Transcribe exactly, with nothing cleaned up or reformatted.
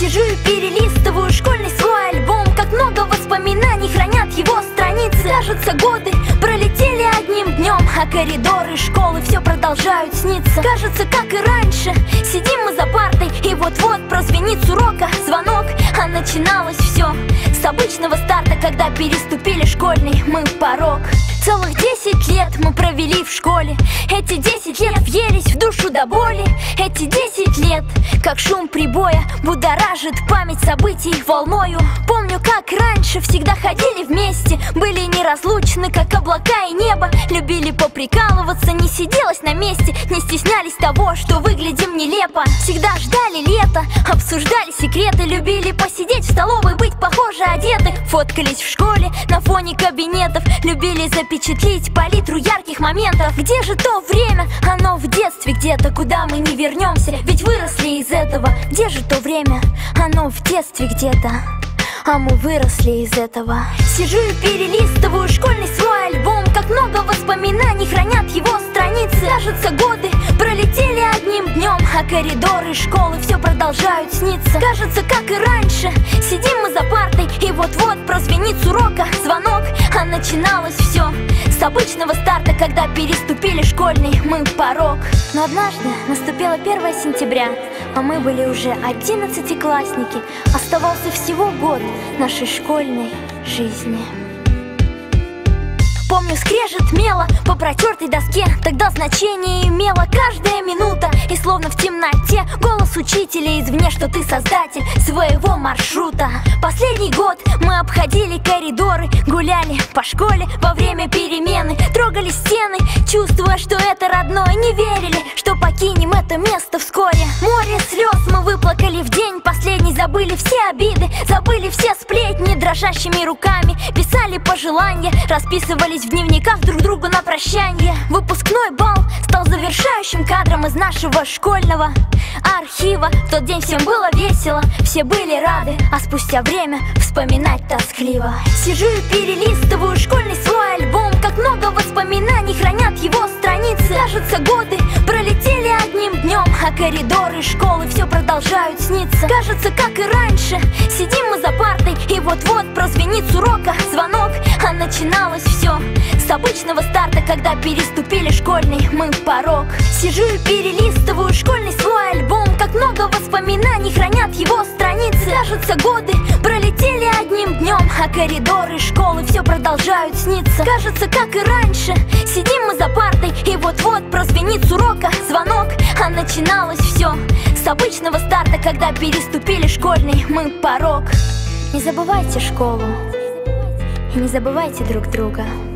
Сижу и перелистываю школьный свой альбом. Как много воспоминаний хранят его страницы. Кажется, годы пролетели одним днем, а коридоры школы все продолжают сниться. Кажется, как и раньше, сидим мы за партой, и вот-вот прозвенит с урока звонок. А начиналось все с обычного старта, когда переступили школьный мы порог. Целых десять лет мы провели в школе. Эти десять лет въелись в душу до боли. Эти десять лет, как шум прибоя, будоражит память событий волною. Помню, как раньше всегда ходили вместе, были неразлучны, как облака и небо. Любили поприкалываться, не сиделось на месте, не стеснялись того, что выглядим нелепо. Всегда ждали лета, обсуждали секреты, любили посидеть в столовой, быть похоже одеты. Фоткались в школе на фоне кабинетов, любили запечатлеть палитру ярких моментов. Где же то время? Оно в детстве где-то, куда мы не вернемся, ведь выросли из этого. Где же то время? Оно в детстве где-то, а мы выросли из этого. Сижу и перелистываю школьный свой альбом. Как много воспоминаний хранят его страницы. Кажется, годы пролетели одним днем, а коридоры школы все продолжают сниться. Кажется, как и раньше, сидим мы за партой, и вот-вот прозвенит с урока звонок. А начиналось все с обычного старта, когда переступили школьный мы порог. Но однажды наступило первое сентября, а мы были уже одиннадцатиклассники. Оставался всего год нашей школьной жизни. Помню скрежет мела по протертой доске. Тогда значение имела каждая минута. И словно в темноте голос учителя извне, что ты создатель своего маршрута. Последний год мы обходили коридоры, гуляли по школе во время перемены, трогали стены, чувствуя, что это родное. Не верили, что покинем это место вскоре. Море слез мы выплакали в день последний. Забыли все обиды, забыли все сплетни. Дрожащими руками писали пожелания, расписывались в дневниках друг другу на прощанье. Выпускной бал стал завершающим кадром из нашего школьного архива. В тот день всем было весело, все были рады, а спустя время вспоминать тоскливо. Сижу и перелистываю школьный свой альбом. Как много воспоминаний хранят его страницы. Кажется, годы пролетели одним днем, а коридоры школы все продолжают сниться. Кажется, как и раньше, сидим мы за партой, и вот-вот прозвенит с урока звонок. А начиналось все с обычного старта, когда переступили школьный мы порог. Сижу и перелистываю школьный свой альбом. Как много воспоминаний хранят его страницы. Кажется, годы пролетели одним днем, а коридоры школы все продолжают сниться. Кажется, как и раньше, сидим мы за партой, и вот-вот прозвенит с урока звонок. А начиналось все с обычного старта, когда переступили школьный мы порог. Не забывайте школу и не забывайте друг друга.